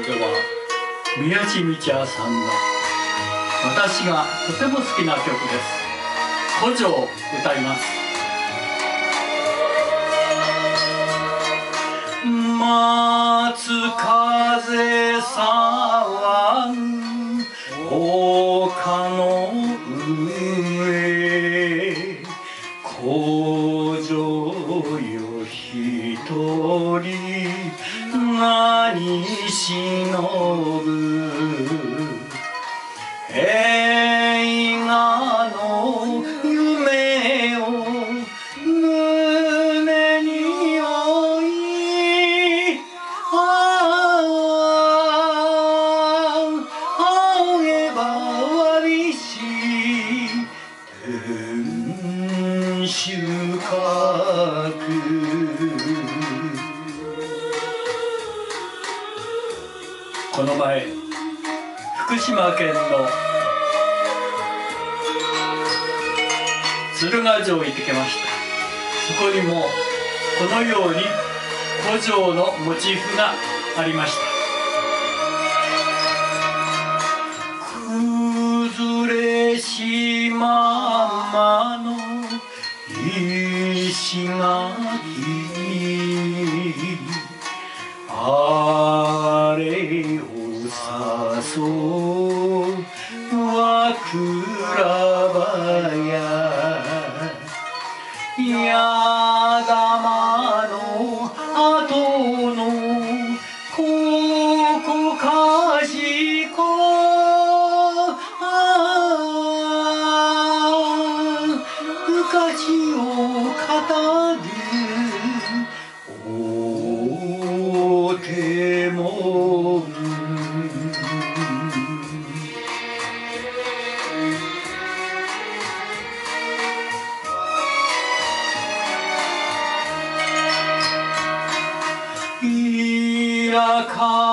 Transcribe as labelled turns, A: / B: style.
A: では宮地道也さんの私がとても好きな曲です。古城を歌います。松風騒ぐ丘の上、古城よ一人何忍ぶ、映画の夢を胸に追い、あげばわびし天守閣。この前福島県の鶴ヶ城行ってきました。そこにもこのように古城のモチーフがありました。崩れしままの石垣、あれを誘う和倉葉や矢玉の後のここかしこ、昔を語るお手もいらか